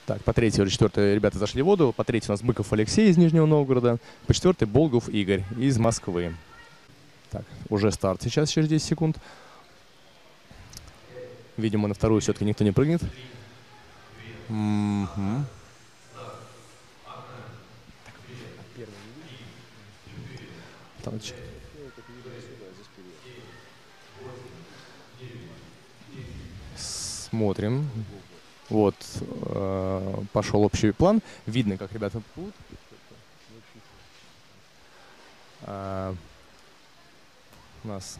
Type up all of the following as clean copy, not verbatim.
Так, по третьей или четвертой ребята зашли в воду. По третьей у нас Быков Алексей из Нижнего Новгорода. По четвертой Болгов Игорь из Москвы. Так, уже старт сейчас, через 10 секунд. Видимо, на вторую все-таки никто не прыгнет. Смотрим. Вот, пошел общий план. Видно, как ребята плывут. У нас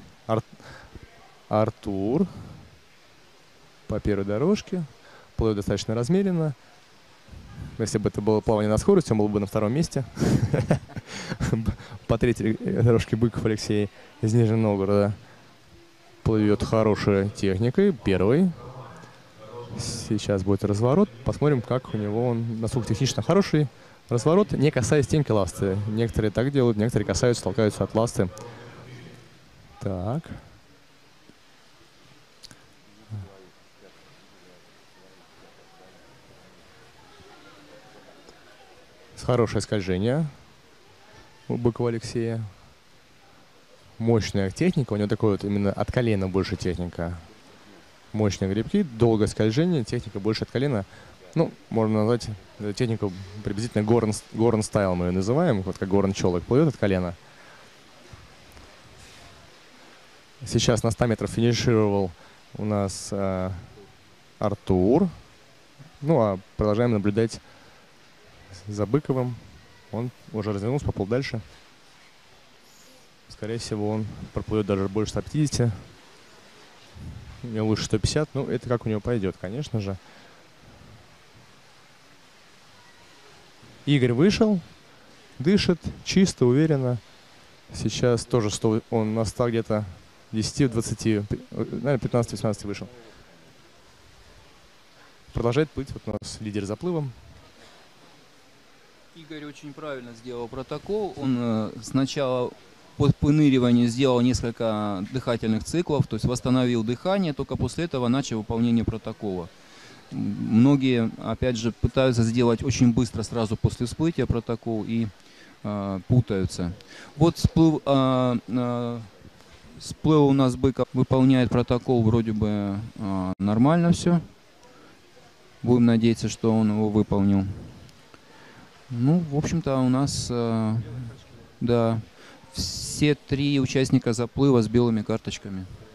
Артур по первой дорожке. Плывет достаточно размеренно. Если бы это было плавание на скорости, он был бы на втором месте. По третьей дорожке Быков Алексей из Нижнего Новгорода плывет хорошей техникой. Первый. Сейчас будет разворот. Посмотрим, как у него он, насколько технично хороший разворот, не касаясь стенки ласты. Некоторые так делают, некоторые касаются, толкаются от ласты. Так. Хорошее скольжение у Быкова Алексея. Мощная техника. У него такой вот именно от колена больше техника. Мощные гребки, долгое скольжение, техника больше от колена. Ну, можно назвать технику приблизительно Горн стайл мы ее называем. Вот как Горн Челок плывет от колена. Сейчас на 100 метров финишировал у нас Артур. Ну, а продолжаем наблюдать за Быковым. Он уже развернулся, поплыл дальше. Скорее всего, он проплывет даже больше 150. У него выше 150. Ну, это как у него пойдет, конечно же. Игорь вышел, дышит, чисто, уверенно. Сейчас тоже он на 100 где-то 10-20, наверное, 15-18 вышел. Продолжает плыть. Вот у нас лидер заплывом. Игорь очень правильно сделал протокол. Он сначала по выныриванию сделал несколько дыхательных циклов, то есть восстановил дыхание, только после этого начал выполнение протокола. Многие, опять же, пытаются сделать очень быстро, сразу после всплытия протокол и путаются. Вот всплыл у нас Быков, выполняет протокол, вроде бы нормально все. Будем надеяться, что он его выполнил. Ну, в общем-то, у нас, да, все 3 участника заплыва с белыми карточками.